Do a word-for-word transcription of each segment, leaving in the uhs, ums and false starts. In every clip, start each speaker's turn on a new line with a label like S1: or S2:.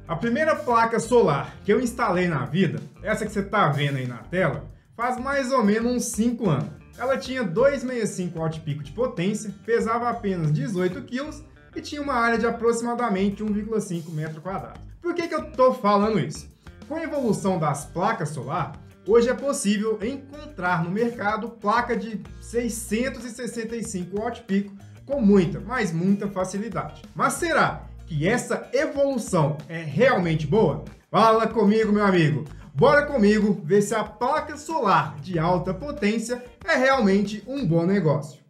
S1: A primeira placa solar que eu instalei na vida, essa que você está vendo aí na tela, faz mais ou menos uns cinco anos. Ela tinha duzentos e sessenta e cinco watt-pico de potência, pesava apenas dezoito quilos e tinha uma área de aproximadamente um vírgula cinco metro quadrado. Por que que eu estou falando isso? Com a evolução das placas solar, hoje é possível encontrar no mercado placa de seiscentos e sessenta e cinco watt-pico com muita, mas muita facilidade. Mas será que essa evolução é realmente boa? Fala comigo, meu amigo! Bora comigo ver se a placa solar de alta potência é realmente um bom negócio.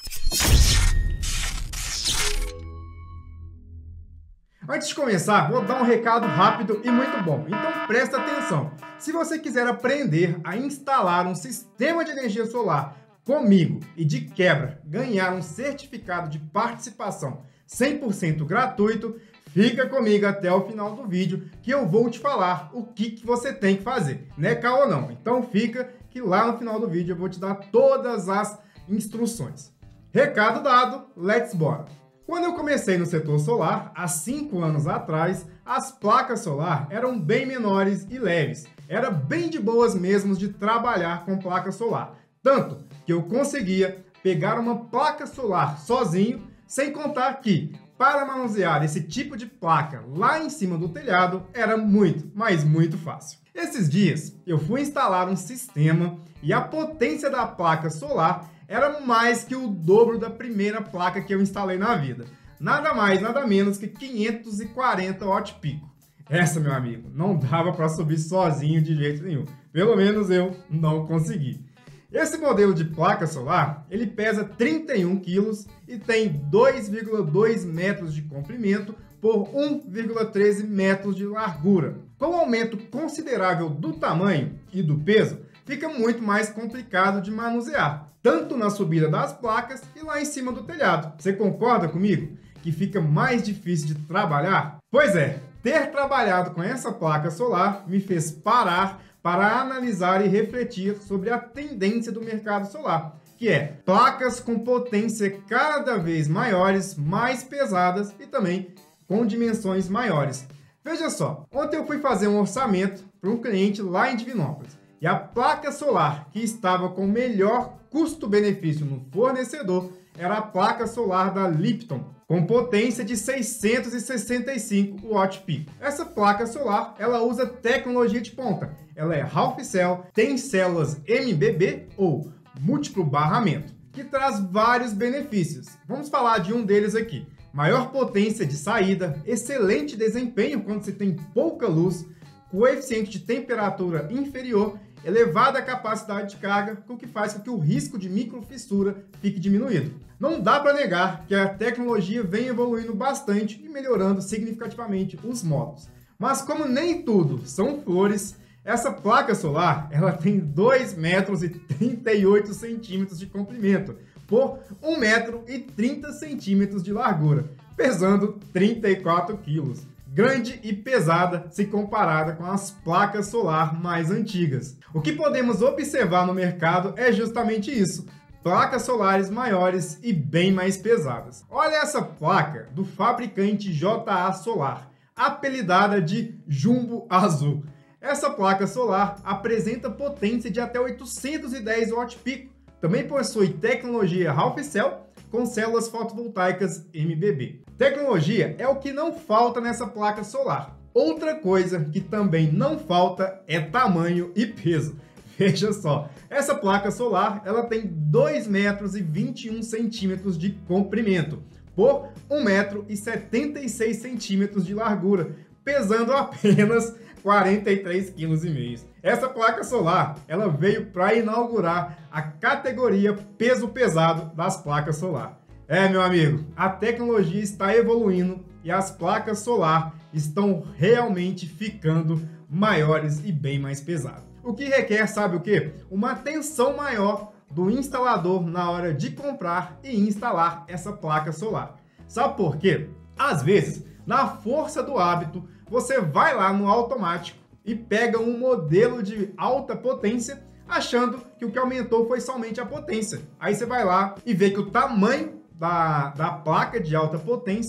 S1: Antes de começar, vou dar um recado rápido e muito bom, então presta atenção. Se você quiser aprender a instalar um sistema de energia solar comigo e de quebra ganhar um certificado de participação cem por cento gratuito, fica comigo até o final do vídeo que eu vou te falar o que, que você tem que fazer, né, Cal ou não? Então fica que lá no final do vídeo eu vou te dar todas as instruções. Recado dado, let's bora! Quando eu comecei no setor solar, há cinco anos atrás, as placas solar eram bem menores e leves. Era bem de boas mesmo de trabalhar com placa solar. Tanto que eu conseguia pegar uma placa solar sozinho, sem contar que, para manusear esse tipo de placa lá em cima do telhado, era muito, mas muito fácil. Esses dias, eu fui instalar um sistema e a potência da placa solar era mais que o dobro da primeira placa que eu instalei na vida. Nada mais, nada menos que quinhentos e quarenta watt-pico. Essa, meu amigo, não dava para subir sozinho de jeito nenhum. Pelo menos eu não consegui. Esse modelo de placa solar, ele pesa trinta e um quilos e tem dois vírgula dois metros de comprimento por um vírgula treze metros de largura. Com o aumento considerável do tamanho e do peso, fica muito mais complicado de manusear, tanto na subida das placas e lá em cima do telhado. Você concorda comigo que fica mais difícil de trabalhar? Pois é, ter trabalhado com essa placa solar me fez parar para analisar e refletir sobre a tendência do mercado solar, que é placas com potência cada vez maiores, mais pesadas e também com dimensões maiores. Veja só, ontem eu fui fazer um orçamento para um cliente lá em Divinópolis e a placa solar que estava com melhor custo-benefício no fornecedor era a placa solar da Lipton, com potência de seiscentos e sessenta e cinco watt-pico. Essa placa solar, ela usa tecnologia de ponta. Ela é Half Cell, tem células M B B ou múltiplo barramento, que traz vários benefícios. Vamos falar de um deles aqui. Maior potência de saída, excelente desempenho quando você tem pouca luz, coeficiente de temperatura inferior, elevada capacidade de carga, o que faz com que o risco de microfissura fique diminuído. Não dá para negar que a tecnologia vem evoluindo bastante e melhorando significativamente os módulos. Mas como nem tudo são flores, essa placa solar ela tem dois metros e trinta e oito centímetros de comprimento por um metro e trinta centímetros de largura, pesando trinta e quatro quilos. Grande e pesada se comparada com as placas solar mais antigas. O que podemos observar no mercado é justamente isso, placas solares maiores e bem mais pesadas. Olha essa placa do fabricante J A Solar, apelidada de Jumbo Azul. Essa placa solar apresenta potência de até oitocentos e dez watt-pico, também possui tecnologia Half Cell com células fotovoltaicas M B B. Tecnologia é o que não falta nessa placa solar. Outra coisa que também não falta é tamanho e peso. Veja só, essa placa solar ela tem dois metros e vinte e um centímetros de comprimento por um metro e setenta e seis centímetros de largura, pesando apenas quarenta e três quilos e meio. Essa placa solar, ela veio para inaugurar a categoria peso pesado das placas solar. É, meu amigo, a tecnologia está evoluindo e as placas solar estão realmente ficando maiores e bem mais pesadas. O que requer, sabe o quê? Uma atenção maior do instalador na hora de comprar e instalar essa placa solar. Sabe por quê? Às vezes, na força do hábito, você vai lá no automático e pega um modelo de alta potência, achando que o que aumentou foi somente a potência. Aí você vai lá e vê que o tamanho da, da placa de alta potência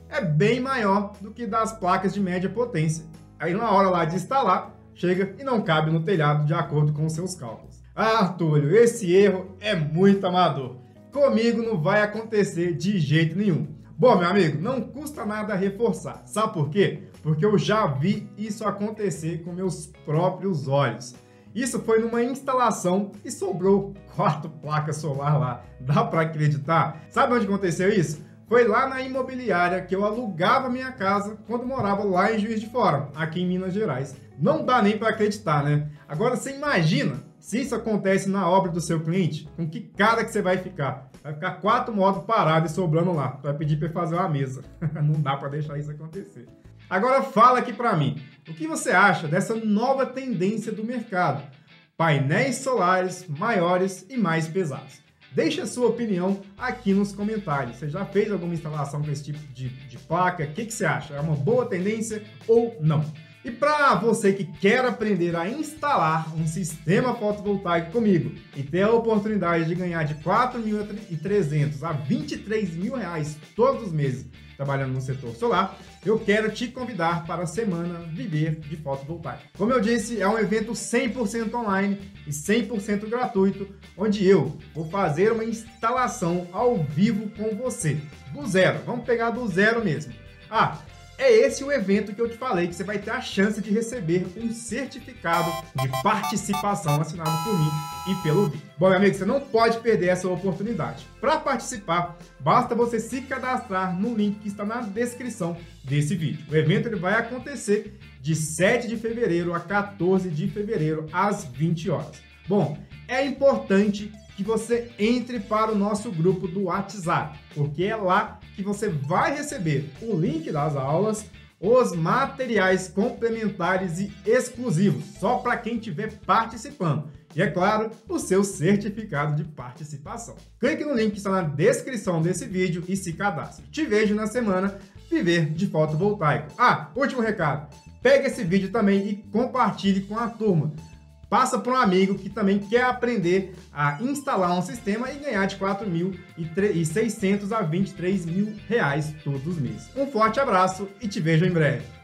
S1: é bem maior do que das placas de média potência. Aí na hora lá de instalar, chega e não cabe no telhado de acordo com os seus cálculos. Ah, Túlio, esse erro é muito amador. Comigo não vai acontecer de jeito nenhum. Bom, meu amigo, não custa nada reforçar. Sabe por quê? Porque eu já vi isso acontecer com meus próprios olhos. Isso foi numa instalação e sobrou quatro placas solar lá. Dá para acreditar? Sabe onde aconteceu isso? Foi lá na imobiliária que eu alugava minha casa quando morava lá em Juiz de Fora, aqui em Minas Gerais. Não dá nem para acreditar, né? Agora você imagina se isso acontece na obra do seu cliente, com que cara que você vai ficar? Vai ficar quatro módulos parados e sobrando lá. Tu vai pedir para fazer uma mesa. Não dá para deixar isso acontecer. Agora fala aqui para mim, o que você acha dessa nova tendência do mercado? Painéis solares maiores e mais pesados. Deixe a sua opinião aqui nos comentários. Você já fez alguma instalação com esse tipo de, de placa? O que, que você acha? É uma boa tendência ou não? E para você que quer aprender a instalar um sistema fotovoltaico comigo e ter a oportunidade de ganhar de quatro mil e trezentos a vinte e três mil reais todos os meses trabalhando no setor solar, eu quero te convidar para a Semana Viver de Fotovoltaico. Como eu disse, é um evento cem por cento online e cem por cento gratuito, onde eu vou fazer uma instalação ao vivo com você, do zero. Vamos pegar do zero mesmo. Ah, é esse o evento que eu te falei, que você vai ter a chance de receber um certificado de participação assinado por mim e pelo vídeo. Bom, meu amigo, você não pode perder essa oportunidade. Para participar, basta você se cadastrar no link que está na descrição desse vídeo. O evento ele vai acontecer de sete de fevereiro a quatorze de fevereiro, às vinte horas. Bom, é importante que você entre para o nosso grupo do WhatsApp, porque é lá que você vai receber o link das aulas, os materiais complementares e exclusivos, só para quem estiver participando. E, é claro, o seu certificado de participação. Clique no link que está na descrição desse vídeo e se cadastre. Te vejo na Semana Viver de Fotovoltaico. Ah, último recado. Pega esse vídeo também e compartilhe com a turma. Passa para um amigo que também quer aprender a instalar um sistema e ganhar de quatro mil e seiscentos a vinte e três mil reais todos os meses. Um forte abraço e te vejo em breve.